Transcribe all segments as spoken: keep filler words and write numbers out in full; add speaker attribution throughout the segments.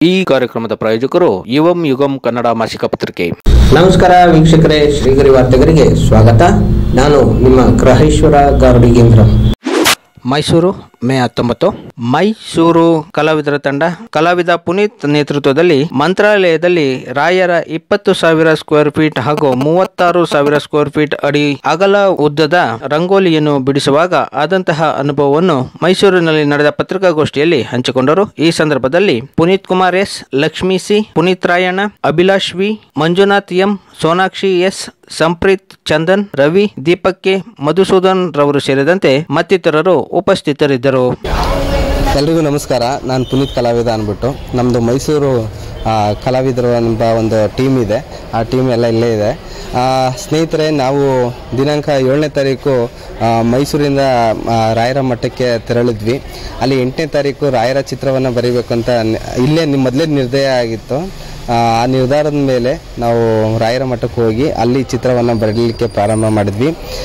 Speaker 1: ಈ ಕಾರ್ಯಕ್ರಮದ ಪ್ರಾಯೋಜಕರು ಯುವಂ ಯುಗಂ ಕನ್ನಡ ಮಾಸಿಕ ಪತ್ರಿಕೆ.
Speaker 2: ನಮಸ್ಕಾರ ವೀಕ್ಷಕರೇ, ಶ್ರೀಗರಿ ವಾರ್ತೆಗರಿಗೆ ಸ್ವಾಗತ. ನಾನು ನಿಮ್ಮ ಗ್ರಹೇಶ್ವರ ಗಾರ್ಡಿಗೇಂದ್ರ.
Speaker 1: ಮೈಸೂರು ಮೇ ಹತ್ತೊಂಬತ್ತು. ಮೈಸೂರು ಕಲಾವಿದರ ತಂಡ ಕಲಾವಿದ ಪುನೀತ್ ನೇತೃತ್ವದಲ್ಲಿ ಮಂತ್ರಾಲಯದಲ್ಲಿ ರಾಯರ ಇಪ್ಪತ್ತು ಸಾವಿರ ಸ್ಕ್ವೇರ್ ಫೀಟ್ ಹಾಗೂ ಮೂವತ್ತಾರು ಸಾವಿರ ಸ್ಕ್ವೇರ್ ಫೀಟ್ ಅಡಿ ಅಗಲ ಉದ್ದದ ರಂಗೋಲಿಯನ್ನು ಬಿಡಿಸುವಾಗ ಆದಂತಹ ಅನುಭವವನ್ನು ಮೈಸೂರಿನಲ್ಲಿ ನಡೆದ ಪತ್ರಿಕಾಗೋಷ್ಠಿಯಲ್ಲಿ ಹಂಚಿಕೊಂಡರು. ಈ ಸಂದರ್ಭದಲ್ಲಿ Puneeth Kumar S, Lakshmi C, Puneeth Rayanna, Abhilash V, Manjunath M, Sonakshi S, Sampreeth, Chandan, Ravi, Deepak K, Madhusudan ರವರು ಸೇರಿದಂತೆ ಮತ್ತಿತರರು ಉಪಸ್ಥಿತರಿದ್ದರು.
Speaker 3: ಎಲ್ರಿಗೂ ನಮಸ್ಕಾರ. ನಾನು ಪುನೀತ್ ಕಲಾವಿದ ಅಂದ್ಬಿಟ್ಟು ನಮ್ಮದು ಮೈಸೂರು ಕಲಾವಿದರು ಎಂಬ ಒಂದು ಟೀಮ್ ಇದೆ. ಆ ಟೀಮ್ ಎಲ್ಲ ಇಲ್ಲೇ ಇದೆ. ಸ್ನೇಹಿತರೆ, ನಾವು ದಿನಾಂಕ ಏಳನೇ ತಾರೀಕು ಮೈಸೂರಿಂದ ರಾಯರ ಮಠಕ್ಕೆ ತೆರಳಿದ್ವಿ. ಅಲ್ಲಿ ಎಂಟನೇ ತಾರೀಕು ರಾಯರ ಚಿತ್ರವನ್ನು ಬರೀಬೇಕು ಅಂತ ಇಲ್ಲೇ ನಿಮ್ಮ ಮೊದಲೇ ನಿರ್ಣಯ ಆಗಿತ್ತು. ಆ ನಿರ್ಧಾರದ ಮೇಲೆ ನಾವು ರಾಯರ ಮಠಕ್ಕೆ ಹೋಗಿ ಅಲ್ಲಿ ಚಿತ್ರವನ್ನು ಬರೀಲಿಕ್ಕೆ ಪ್ರಾರಂಭ ಮಾಡಿದ್ವಿ.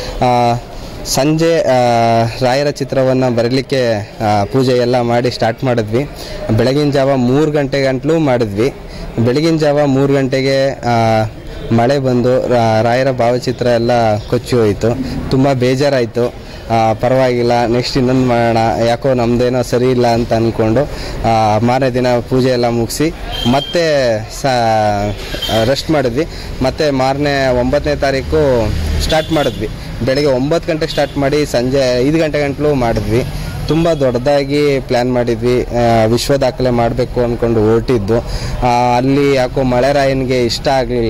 Speaker 3: ಸಂಜೆ ರಾಯರ ಚಿತ್ರವನ್ನು ಬರೀಲಿಕ್ಕೆ ಪೂಜೆ ಎಲ್ಲ ಮಾಡಿ ಸ್ಟಾರ್ಟ್ ಮಾಡಿದ್ವಿ. ಬೆಳಗಿನ ಜಾವ ಮೂರು ಗಂಟೆ ಗಂಟಲು ಮಾಡಿದ್ವಿ. ಬೆಳಗಿನ ಜಾವ ಮೂರು ಗಂಟೆಗೆ ಮಳೆ ಬಂದು ರಾಯರ ಭಾವಚಿತ್ರ ಎಲ್ಲ ಕೊಚ್ಚಿ ಹೋಯಿತು. ತುಂಬ ಬೇಜಾರಾಯಿತು. ಪರವಾಗಿಲ್ಲ, ನೆಕ್ಸ್ಟ್ ಇನ್ನೊಂದು ಮಾಡೋಣ, ಯಾಕೋ ನಮ್ಮದೇನೋ ಸರಿ ಇಲ್ಲ ಅಂತ ಅಂದ್ಕೊಂಡು ಮಾರನೇ ದಿನ ಪೂಜೆ ಎಲ್ಲ ಮುಗಿಸಿ ಮತ್ತೆ ಸ ರೆಸ್ಟ್ ಮಾಡಿದ್ವಿ. ಮತ್ತು ಮಾರನೇ ಒಂಬತ್ತನೇ ತಾರೀಕು ಸ್ಟಾರ್ಟ್ ಮಾಡಿದ್ವಿ. ಬೆಳಗ್ಗೆ ಒಂಬತ್ತು ಗಂಟೆಗೆ ಸ್ಟಾರ್ಟ್ ಮಾಡಿ ಸಂಜೆ ಐದು ಗಂಟೆ ಗಂಟಲು ಮಾಡಿದ್ವಿ. ತುಂಬ ದೊಡ್ಡದಾಗಿ ಪ್ಲ್ಯಾನ್ ಮಾಡಿದ್ವಿ. ವಿಶ್ವ ದಾಖಲೆ ಮಾಡಬೇಕು ಅಂದ್ಕೊಂಡು ಹೊರಟಿದ್ದು. ಅಲ್ಲಿ ಯಾಕೋ ಮಳೆರಾಯನಿಗೆ ಇಷ್ಟ ಆಗಲಿಲ್ಲ.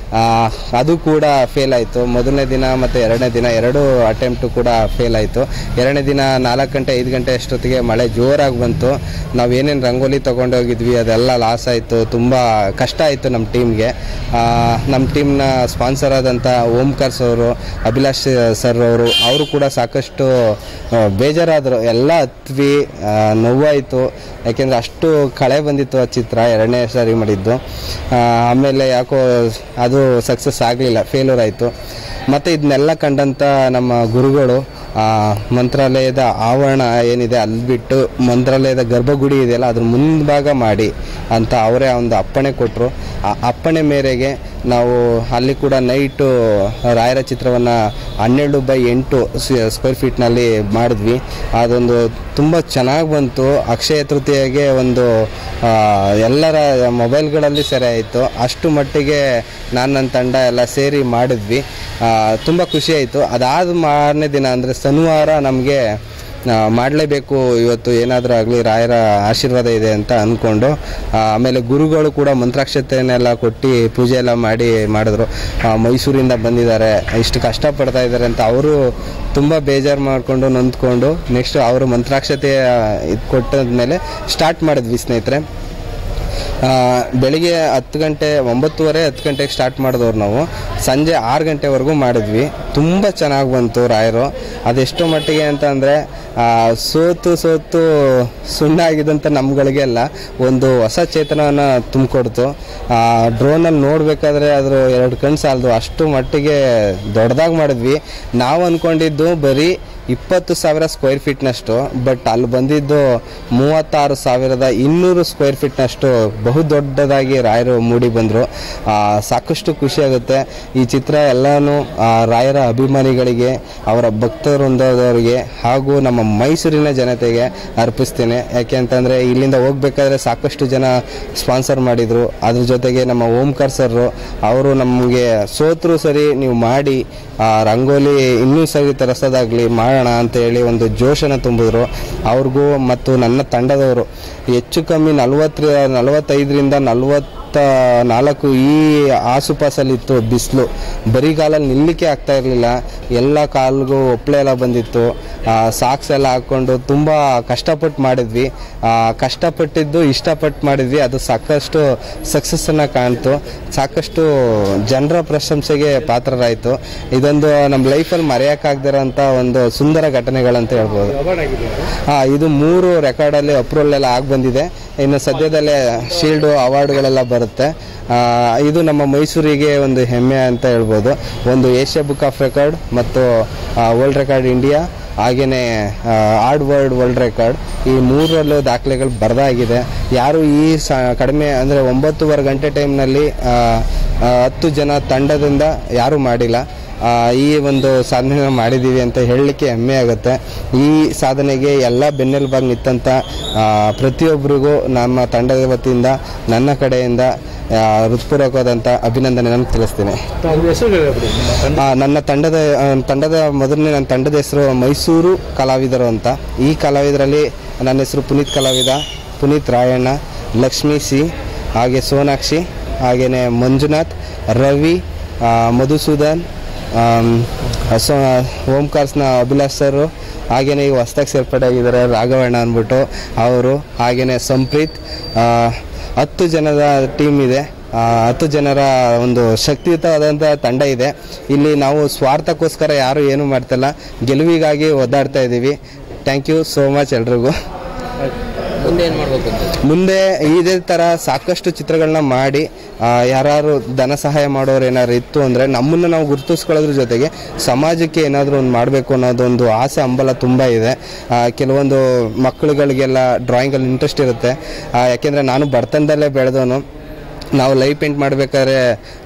Speaker 3: ಅದು ಕೂಡ ಫೇಲ್ ಆಯಿತು. ಮೊದಲನೇ ದಿನ ಮತ್ತು ಎರಡನೇ ದಿನ ಎರಡು ಅಟೆಂಪ್ಟು ಕೂಡ ಫೇಲ್ ಆಯಿತು. ಎರಡನೇ ದಿನ ನಾಲ್ಕು ಗಂಟೆ ಐದು ಗಂಟೆ ಅಷ್ಟೊತ್ತಿಗೆ ಮಳೆ ಜೋರಾಗಿ ಬಂತು. ನಾವು ಏನೇನು ರಂಗೋಲಿ ತೊಗೊಂಡೋಗಿದ್ವಿ ಅದೆಲ್ಲ ಲಾಸ್ ಆಯಿತು. ತುಂಬ ಕಷ್ಟ ಆಯಿತು ನಮ್ಮ ಟೀಮ್ಗೆ. ನಮ್ಮ ಟೀಮ್ನ ಸ್ಪಾನ್ಸರ್ ಆದಂಥ ಓಂಕಾರ್ಸ್ ಅವರು, ಅಭಿಲಾಷ್ ಸರ್ ಅವರು ಅವರು ಕೂಡ ಸಾಕಷ್ಟು ಬೇಜಾರಾದರು. ಎಲ್ಲ ಹತ್ವಿ, ನೋವಾಯಿತು. ಯಾಕೆಂದರೆ ಅಷ್ಟು ಕಳೆ ಬಂದಿತ್ತು ಆ ಚಿತ್ರ ಎರಡನೇ ಸಾರಿ ಮಾಡಿದ್ದು. ಆಮೇಲೆ ಯಾಕೋ ಅದು ಸಕ್ಸಸ್ ಆಗಲಿಲ್ಲ, ಫೇಲ್ಯೂರ್ ಆಯಿತು. ಮತ್ತು ಇದನ್ನೆಲ್ಲ ಕಂಡಂಥ ನಮ್ಮ ಗುರುಗಳು ಮಂತ್ರಾಲಯದ ಆವರಣ ಏನಿದೆ ಅಲ್ಲಿ ಬಿಟ್ಟು ಮಂತ್ರಾಲಯದ ಗರ್ಭಗುಡಿ ಇದೆಯಲ್ಲ ಅದ್ರ ಮುಂಭಾಗ ಮಾಡಿ ಅಂತ ಅವರೇ ಒಂದು ಅಪ್ಪಣೆ ಕೊಟ್ಟರು. ಆ ಅಪ್ಪಣೆ ಮೇರೆಗೆ ನಾವು ಅಲ್ಲಿ ಕೂಡ ನೈಟು ರಾಯರ ಚಿತ್ರವನ್ನು ಹನ್ನೆರಡು ಬೈ ಎಂಟು ಸ್ಕ್ವೇರ್ ಫೀಟ್ನಲ್ಲಿ ಮಾಡಿದ್ವಿ. ಅದೊಂದು ತುಂಬ ಚೆನ್ನಾಗಿ ಬಂತು. ಅಕ್ಷಯ ತೃತೀಯಗೆ ಒಂದು ಎಲ್ಲರ ಮೊಬೈಲ್ಗಳಲ್ಲಿ ಸೆರೆ ಆಯಿತು. ಅಷ್ಟು ಮಟ್ಟಿಗೆ ನಾನು ನನ್ನ ತಂಡ ಎಲ್ಲ ಸೇರಿ ಮಾಡಿದ್ವಿ. ತುಂಬ ಖುಷಿಯಾಯಿತು. ಅದಾದ ಮಾರನೇ ದಿನ ಅಂದರೆ ಶನಿವಾರ ನಮಗೆ ಮಾಡಲೇಬೇಕು, ಇವತ್ತು ಏನಾದರೂ ಆಗಲಿ ರಾಯರ ಆಶೀರ್ವಾದ ಇದೆ ಅಂತ ಅಂದ್ಕೊಂಡು ಆಮೇಲೆ ಗುರುಗಳು ಕೂಡ ಮಂತ್ರಾಕ್ಷತೆಯನ್ನೆಲ್ಲ ಕೊಟ್ಟು ಪೂಜೆ ಎಲ್ಲ ಮಾಡಿ ಮಾಡಿದ್ರು. ಮೈಸೂರಿಂದ ಬಂದಿದ್ದಾರೆ, ಇಷ್ಟು ಕಷ್ಟಪಡ್ತಾ ಇದ್ದಾರೆ ಅಂತ ಅವರು ತುಂಬ ಬೇಜಾರು ಮಾಡಿಕೊಂಡು ನೊಂದ್ಕೊಂಡು ನೆಕ್ಸ್ಟ್ ಅವರು ಮಂತ್ರಾಕ್ಷತೆ ಇದು ಕೊಟ್ಟಾದ್ಮೇಲೆ ಸ್ಟಾರ್ಟ್ ಮಾಡಿದ್ವಿ ಸ್ನೇಹಿತರೆ. ಬೆಳಿಗ್ಗೆ ಹತ್ತು ಗಂಟೆ ಒಂಬತ್ತುವರೆ ಹತ್ತು ಗಂಟೆಗೆ ಸ್ಟಾರ್ಟ್ ಮಾಡಿದವ್ರು ನಾವು ಸಂಜೆ ಆರು ಗಂಟೆವರೆಗೂ ಮಾಡಿದ್ವಿ. ತುಂಬ ಚೆನ್ನಾಗಿ ಬಂತು ರಾಯರು. ಅದೆಷ್ಟು ಮಟ್ಟಿಗೆ ಅಂತ ಅಂದರೆ ಸೋತು ಸೋತು ಸುಣ್ಣ ಆಗಿದ್ದಂಥ ನಮ್ಗಳಿಗೆಲ್ಲ ಒಂದು ಹೊಸ ಚೇತನವನ್ನು ತುಂಬಿಕೊಡ್ತು. ಡ್ರೋನಲ್ಲಿ ನೋಡಬೇಕಾದ್ರೆ ಅದ್ರ ಎರಡು ಕಣ್ಣು ಸಾಲದು, ಅಷ್ಟು ಮಟ್ಟಿಗೆ ದೊಡ್ಡದಾಗಿ ಮಾಡಿದ್ವಿ. ನಾವು ಅಂದ್ಕೊಂಡಿದ್ದು ಬರೀ ಇಪ್ಪತ್ತು ಸಾವಿರ ಸ್ಕ್ವೇರ್ ಫೀಟ್ನಷ್ಟು, ಬಟ್ ಅಲ್ಲಿ ಬಂದಿದ್ದು ಮೂವತ್ತಾರು ಸಾವಿರದ ಇನ್ನೂರು ಸ್ಕ್ವೇರ್ ಫೀಟ್ನಷ್ಟು ಬಹು ದೊಡ್ಡದಾಗಿ ರಾಯರು ಮೂಡಿ ಬಂದರು. ಸಾಕಷ್ಟು ಖುಷಿಯಾಗುತ್ತೆ. ಈ ಚಿತ್ರ ಎಲ್ಲನೂ ರಾಯರ ಅಭಿಮಾನಿಗಳಿಗೆ, ಅವರ ಭಕ್ತವೃಂದದವರಿಗೆ ಹಾಗೂ ನಮ್ಮ ಮೈಸೂರಿನ ಜನತೆಗೆ ಅರ್ಪಿಸ್ತೇನೆ. ಯಾಕೆ ಅಂತಂದರೆ ಇಲ್ಲಿಂದ ಹೋಗ್ಬೇಕಾದ್ರೆ ಸಾಕಷ್ಟು ಜನ ಸ್ಪಾನ್ಸರ್ ಮಾಡಿದರು. ಅದ್ರ ಜೊತೆಗೆ ನಮ್ಮ ಓಂಕಾರ್ ಸರ್ರು ಅವರು ನಮಗೆ ಸೋತರೂ ಸರಿ ನೀವು ಮಾಡಿ ರಂಗೋಲಿ ಇನ್ನೂ ಸರಿ ತರಿಸೋದಾಗಲಿ ಮಾಡೋಣ ಅಂತೇಳಿ ಒಂದು ಜೋಶನ್ನು ತುಂಬಿದ್ರು. ಅವ್ರಿಗೂ ಮತ್ತು ನನ್ನ ತಂಡದವರು ಹೆಚ್ಚು ಕಮ್ಮಿ ನಲ್ವತ್ತರ ನಲವತ್ತೈದರಿಂದ ನಲ್ವತ್ತು ನಾಲ್ಕು ಈ ಆಸುಪಾಸಲ್ಲಿತ್ತು ಬಿಸಿಲು. ಬರಿಗಾಲಲ್ಲಿ ನಿಲ್ಲಕ್ಕೆ ಆಗ್ತಾ ಇರಲಿಲ್ಲ. ಎಲ್ಲ ಕಾಲಿಗೂ ಒಪ್ಪಳೆ ಎಲ್ಲ ಬಂದಿತ್ತು. ಸಾಕ್ಸ್ ಎಲ್ಲ ಹಾಕ್ಕೊಂಡು ತುಂಬ ಕಷ್ಟಪಟ್ಟು ಮಾಡಿದ್ವಿ. ಕಷ್ಟಪಟ್ಟಿದ್ದು ಇಷ್ಟಪಟ್ಟು ಮಾಡಿದ್ವಿ. ಅದು ಸಾಕಷ್ಟು ಸಕ್ಸಸ್ಸನ್ನು ಕಾಣ್ತು. ಸಾಕಷ್ಟು ಜನರ ಪ್ರಶಂಸೆಗೆ ಪಾತ್ರರಾಯಿತು. ಇದೊಂದು ನಮ್ಮ ಲೈಫಲ್ಲಿ ಮರೆಯೋಕ್ಕಾಗದಿರೋಂಥ ಒಂದು ಸುಂದರ ಘಟನೆಗಳಂತ ಹೇಳ್ಬೋದು. ಹಾಂ, ಇದು ಮೂರು ರೆಕಾರ್ಡಲ್ಲಿ ಅಪ್ರೂವಲ್ ಎಲ್ಲ ಆಗಿ ಬಂದಿದೆ. ಇನ್ನು ಸದ್ಯದಲ್ಲೇ ಶೀಲ್ಡು ಅವಾರ್ಡ್ಗಳೆಲ್ಲ ಬರುತ್ತೆ. ಇದು ನಮ್ಮ ಮೈಸೂರಿಗೆ ಒಂದು ಹೆಮ್ಮೆ ಅಂತ ಹೇಳ್ಬೋದು. ಒಂದು ಏಷ್ಯಾ ಬುಕ್ ಆಫ್ ರೆಕಾರ್ಡ್ ಮತ್ತು ವರ್ಲ್ಡ್ ರೆಕಾರ್ಡ್ ಇಂಡಿಯಾ ಹಾಗೆಯೇ ಹಾರ್ಡ್ ವರ್ಲ್ಡ್ ವರ್ಲ್ಡ್ ರೆಕಾರ್ಡ್, ಈ ಮೂರರಲ್ಲೂ ದಾಖಲೆಗಳು ಬರೆದಾಗಿದೆ. ಯಾರು ಈ ಸ ಕಡಿಮೆ ಅಂದರೆ ಒಂಬತ್ತೂವರೆ ಗಂಟೆ ಟೈಮ್ನಲ್ಲಿ ಹತ್ತು ಜನ ತಂಡದಿಂದ ಯಾರೂ ಮಾಡಿಲ್ಲ. ಈ ಒಂದು ಸಾಧನೆ ಮಾಡಿದ್ದೀವಿ ಅಂತ ಹೇಳಲಿಕ್ಕೆ ಹೆಮ್ಮೆ ಆಗುತ್ತೆ. ಈ ಸಾಧನೆಗೆ ಎಲ್ಲ ಬೆನ್ನೆಲುಬಾಗಿ ನಿಂತಂಥ ಪ್ರತಿಯೊಬ್ಬರಿಗೂ ನಮ್ಮ ತಂಡದ ವತಿಯಿಂದ ನನ್ನ ಕಡೆಯಿಂದ ಹೃತ್ಪೂರ್ವಕವಾದಂಥ ಅಭಿನಂದನೆಯನ್ನು ತಿಳಿಸ್ತೀನಿ. ನನ್ನ ತಂಡದ ತಂಡದ ಮೊದಲನೇ ನನ್ನ ತಂಡದ ಹೆಸರು ಮೈಸೂರು ಕಲಾವಿದರು ಅಂತ. ಈ ಕಲಾವಿದರಲ್ಲಿ ನನ್ನ ಹೆಸರು ಪುನೀತ್ ಕಲಾವಿದ, ಪುನೀತ್ ರಾಯಣ್ಣ, ಲಕ್ಷ್ಮೀ ಸಿ, ಹಾಗೆ ಸೋನಾಕ್ಷಿ, ಹಾಗೆಯೇ ಮಂಜುನಾಥ್, ರವಿ, ಮಧುಸೂದನ್, ಸೊ ಓಂಕಾರ್ಸ್ನ ಅಭಿಲಾಷ್ ಸರು, ಹಾಗೆಯೇ ಈಗ ಹೊಸ್ದಾಗಿ ಸೇರ್ಪಡೆಯಾಗಿದ್ದಾರೆ ರಾಘವಣ್ಣ ಅಂದ್ಬಿಟ್ಟು ಅವರು, ಹಾಗೆಯೇ ಸಂಪ್ರೀತ್. ಹತ್ತು ಜನದ ಟೀಮ್ ಇದೆ. ಹತ್ತು ಜನರ ಒಂದು ಶಕ್ತಿಯುತವಾದಂಥ ತಂಡ ಇದೆ. ಇಲ್ಲಿ ನಾವು ಸ್ವಾರ್ಥಕ್ಕೋಸ್ಕರ ಯಾರು ಏನೂ ಮಾಡ್ತಿಲ್ಲ, ಗೆಲುವಿಗಾಗಿ ಒದ್ದಾಡ್ತಾ ಇದ್ದೀವಿ. ಥ್ಯಾಂಕ್ ಯು ಸೋ ಮಚ್ ಎಲ್ರಿಗೂ.
Speaker 2: ಮುಂದೆ ಏನು ಮಾಡಬೇಕು ಅಂತ?
Speaker 3: ಮುಂದೆ ಇದೇ ಥರ ಸಾಕಷ್ಟು ಚಿತ್ರಗಳನ್ನ ಮಾಡಿ ಯಾರು ಧನ ಸಹಾಯ ಮಾಡೋರು ಏನಾದ್ರು ಇತ್ತು ಅಂದರೆ ನಮ್ಮನ್ನು ನಾವು ಗುರುತಿಸ್ಕೊಳ್ಳೋದ್ರ ಜೊತೆಗೆ ಸಮಾಜಕ್ಕೆ ಏನಾದರೂ ಒಂದು ಮಾಡಬೇಕು ಅನ್ನೋದೊಂದು ಆಸೆ ಹಂಬಲ ತುಂಬ ಇದೆ. ಕೆಲವೊಂದು ಮಕ್ಕಳುಗಳಿಗೆಲ್ಲ ಡ್ರಾಯಿಂಗಲ್ಲಿ ಇಂಟ್ರೆಸ್ಟ್ ಇರುತ್ತೆ. ಯಾಕೆಂದರೆ ನಾನು ಬಡತನದಲ್ಲೇ ಬೆಳೆದವನು. ನಾವು ಲೈವ್ ಪೇಂಟ್ ಮಾಡಬೇಕಾದ್ರೆ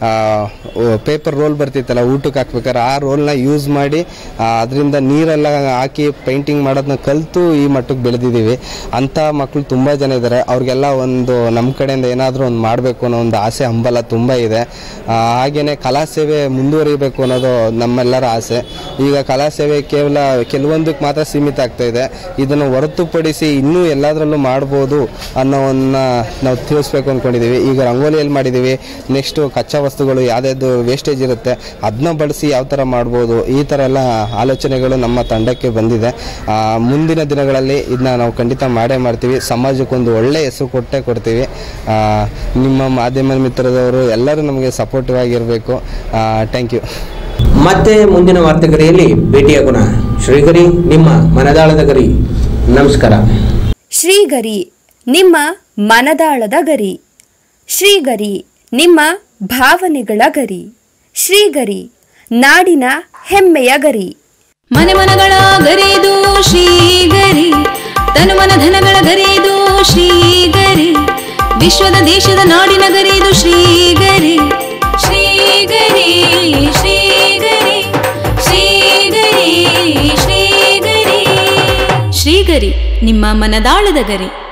Speaker 3: ಪೇಪರ್ ರೋಲ್ ಬರ್ತಿತ್ತಲ್ಲ ಊಟಕ್ಕೆ ಹಾಕ್ಬೇಕಾದ್ರೆ, ಆ ರೋಲ್ನ ಯೂಸ್ ಮಾಡಿ ಅದರಿಂದ ನೀರೆಲ್ಲ ಹಾಕಿ ಪೇಂಟಿಂಗ್ ಮಾಡೋದನ್ನ ಕಲಿತು ಈ ಮಟ್ಟಕ್ಕೆ ಬೆಳೆದಿದ್ದೀವಿ. ಅಂಥ ಮಕ್ಕಳು ತುಂಬ ಜನ ಇದ್ದಾರೆ. ಅವ್ರಿಗೆಲ್ಲ ಒಂದು ನಮ್ಮ ಕಡೆಯಿಂದ ಏನಾದರೂ ಒಂದು ಮಾಡಬೇಕು ಅನ್ನೋ ಒಂದು ಆಸೆ ಹಂಬಲ ತುಂಬ ಇದೆ. ಹಾಗೆಯೇ ಕಲಾ ಸೇವೆ ಮುಂದುವರಿಬೇಕು ಅನ್ನೋದು ನಮ್ಮೆಲ್ಲರ ಆಸೆ. ಈಗ ಕಲಾ ಸೇವೆ ಕೇವಲ ಕೆಲವೊಂದಕ್ಕೆ ಮಾತ್ರ ಸೀಮಿತ ಆಗ್ತಾಯಿದೆ. ಇದನ್ನು ಹೊರತುಪಡಿಸಿ ಇನ್ನೂ ಎಲ್ಲದರಲ್ಲೂ ಮಾಡ್ಬೋದು ಅನ್ನೋವನ್ನ ನಾವು ತಿಳಿಸ್ಬೇಕು ಅಂದ್ಕೊಂಡಿದ್ದೀವಿ. ಈಗ ರಂಗೋಲಿ ಎಲ್ಲಿ ಮಾಡಿದ್ದೀವಿ, ನೆಕ್ಸ್ಟು ಕಚ್ಚಾ ವಸ್ತುಗಳು ಯಾವುದ್ಯಾವುದು ವೇಸ್ಟೇಜ್ ಇರುತ್ತೆ ಅದನ್ನ ಬಳಸಿ ಯಾವ ಥರ ಮಾಡ್ಬೋದು, ಈ ಥರ ಎಲ್ಲ ಆಲೋಚನೆಗಳು ನಮ್ಮ ತಂಡಕ್ಕೆ ಬಂದಿದೆ. ಮುಂದಿನ ದಿನಗಳಲ್ಲಿ ಇದನ್ನ ನಾವು ಖಂಡಿತ ಮಾಡೇ ಮಾಡ್ತೀವಿ. ಸಮಾಜಕ್ಕೊಂದು ಒಳ್ಳೆಯ ಹೆಸರು ಕೊಟ್ಟೇ ಕೊಡ್ತೀವಿ. ನಿಮ್ಮ ಮಾಧ್ಯಮ ಮಿತ್ರದವರು ಎಲ್ಲರೂ ನಮಗೆ ಸಪೋರ್ಟಿವ್ ಆಗಿರಬೇಕು. Thank you.
Speaker 2: ಮತ್ತೆ ಮುಂದಿನ ವಾರ್ತೆಗರಿಯಲ್ಲಿ ಭೇಟಿಯಾಗೋಣ. ಶ್ರೀಗರಿ, ನಿಮ್ಮ ಮನದಾಳದ ಗರಿ. ನಮಸ್ಕಾರ.
Speaker 4: ಶ್ರೀಗರಿ, ನಿಮ್ಮ ಮನದಾಳದ ಗರಿ. ಶ್ರೀಗರಿ, ನಿಮ್ಮ ಭಾವನೆಗಳ ಗರಿ. ಶ್ರೀಗರಿ, ನಾಡಿನ ಹೆಮ್ಮೆಯ ಗರಿ.
Speaker 5: ಮನೆ ಮನಗಳ ಗರಿದು ಶ್ರೀಗರಿ, ತನು ಮನ ಧನಗಳ ಗರಿದು ಶ್ರೀಗರಿ, ವಿಶ್ವದ ದೇಶದ ನಾಡಿನ ಗರಿದು ಶ್ರೀಗರಿ. ಶ್ರೀಗರಿ ಶ್ರೀಗರಿ ಶ್ರೀಗರಿ ಶ್ರೀಗರಿ ಶ್ರೀಗರಿ, ನಿಮ್ಮ ಮನದಾಳದ ಗರಿ.